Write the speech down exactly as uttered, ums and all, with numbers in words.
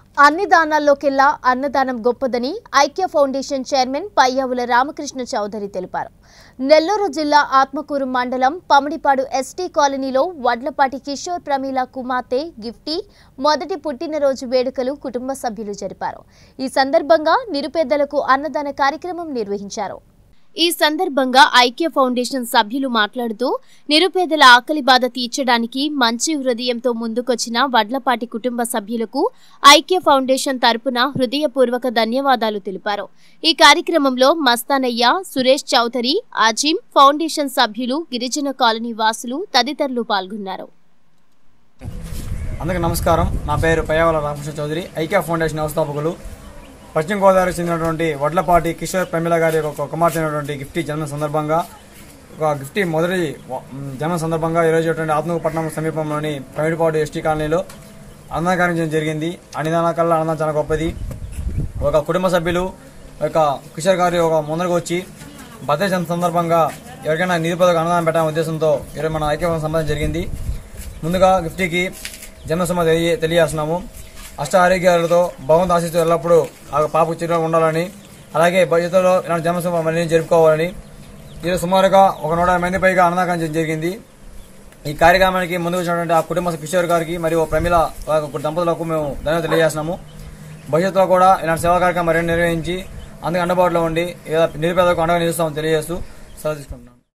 అన్ని దానాల్లోకెల్లా అన్నదానం గొప్పదని ఐక్య ఫౌండేషన్ చైర్మన్ పయ్యావుల రామకృష్ణ చౌదరి తెలిపారు. నెల్లూరు జిల్లా ఆత్మకూరు మండలం పమిడిపాడు ఎస్టీ కాలనీలో వడ్లపాటి కిషోర్ ప్రమీల కుమార్తె గిఫ్టీ మొదటి పుట్టినరోజు వేడుకలు కుటుంబ సభ్యులు జరిపారు. ఈ సందర్భంగా నిరుపేదలకు అన్నదాన కార్యక్రమం నిర్వహించారు. ఈ సందర్భంగా ఐక్య ఫౌండేషన్ సభ్యులు మాట్లాడుతూ నిరుపేదల ఆకలి బాధ తీర్చడానికి మంచి హృదయంతో ముందుకొచ్చిన వడ్లపాటి కుటుంబ సభ్యులకు ఐక్య ఫౌండేషన్ తరపున హృదయపూర్వక ధన్యవాదాలు తెలిపారు. ఈ కార్యక్రమంలో మస్తానయ్య, సురేష్ చౌదరి, ఆజిం, ఫౌండేషన్ సభ్యులు, గిరిజన కాలనీ వాసులు తదితరులు పాల్గొన్నారు. అందరికీ నమస్కారం. నా పేరు పయ్యావుల రామకృష్ణ చౌదరి, ఐక్య ఫౌండేషన్ వ్యవస్థాపకులు. పశ్చిమ గోదావరికి చెందినటువంటి వడ్లపాటి కిషోర్ ప్రమీల గారి ఒక కుమార్తె అయినటువంటి గిఫ్టీ జన్మ సందర్భంగా ఒక గిఫ్టీ మొదటి జన్మ సందర్భంగా ఈరోజు ఆత్మకూరు పట్టణం సమీపంలోని పమిడిపాడు ఎస్టీ కాలనీలో అన్నదాన కార్యక్రమం జరిగింది. అన్నదాన కల్లా అన్నదానం చాలా గొప్పది. ఒక కుటుంబ సభ్యులు ఒక కిషోర్ గారి ఒక ముందరకు వచ్చి బర్త్డే జన్మ సందర్భంగా ఎవరికైనా నిరుపేదకు అన్నదానం పెట్టాలనే ఉద్దేశంతో ఈరోజు మన ఐక్య సంబంధం జరిగింది. ముందుగా గిఫ్టీకి జన్మశుభ తెలియ తెలియజేస్తున్నాము. అష్ట ఆరోగ్యాలతో భగవంతు ఆశిస్తూ ఎల్లప్పుడూ ఆ పాపకు చిరునవ్వు ఉండాలని, అలాగే భవిష్యత్తులో ఇలాంటి జన్మశుభ మళ్ళీ జరుపుకోవాలని ఈరోజు సుమారుగా ఒక నూట మంది పైగా అన్నదానం జరిగింది. ఈ కార్యక్రమానికి ముందుకు వచ్చినటువంటి ఆ కుటుంబ కిషోర్ గారికి మరియు ప్రమీల దంపతులకు మేము ధన్యవాదాలు తెలియజేస్తున్నాము. భవిష్యత్తులో కూడా ఇలాంటి సేవా కార్యక్రమం మరిన్ని నిర్వహించి అందుకు అందుబాటులో ఉండి నిరుపేదలకు అండగా నిలుస్తామని తెలియజేస్తూ సెలవు తీసుకుంటున్నాం.